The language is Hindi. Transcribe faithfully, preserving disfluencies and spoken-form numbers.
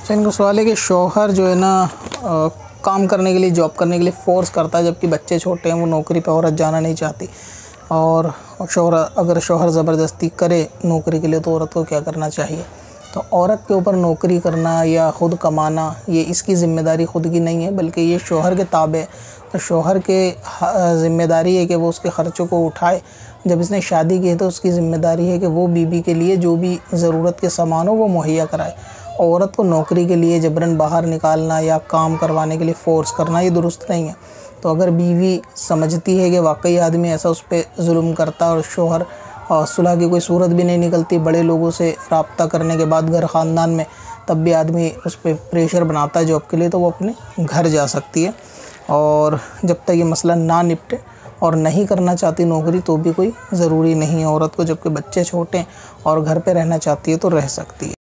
तो इनका सवाल है कि शौहर जो है ना आ, काम करने के लिए, जॉब करने के लिए फ़ोर्स करता है, जबकि बच्चे छोटे हैं, वो नौकरी पे औरत जाना नहीं चाहती। और शौहर अगर शौहर ज़बरदस्ती करे नौकरी के लिए तो औरत को क्या करना चाहिए? तो औरत के ऊपर नौकरी करना या ख़ुद कमाना, ये इसकी ज़िम्मेदारी ख़ुद की नहीं है, बल्कि ये शौहर के ताबे है। तो शौहर के ज़िम्मेदारी है कि वो उसके ख़र्चों को उठाए। जब इसने शादी की है तो उसकी ज़िम्मेदारी है कि वो बीवी के लिए जो भी ज़रूरत के सामान हो वो मुहैया कराए। औरत को नौकरी के लिए जबरन बाहर निकालना या काम करवाने के लिए फ़ोर्स करना ये दुरुस्त नहीं है। तो अगर बीवी समझती है कि वाकई आदमी ऐसा उस पर जुल्म करता है और शौहर और सुलह की कोई सूरत भी नहीं निकलती बड़े लोगों से रब्ता करने के बाद घर ख़ानदान में, तब भी आदमी उस पर प्रेशर बनाता है जॉब के लिए, तो वो अपने घर जा सकती है। और जब तक ये मसला ना निपटे और नहीं करना चाहती नौकरी तो भी कोई ज़रूरी नहीं है औरत को, जबकि बच्चे छोटे हैं और घर पे रहना चाहती है तो रह सकती है।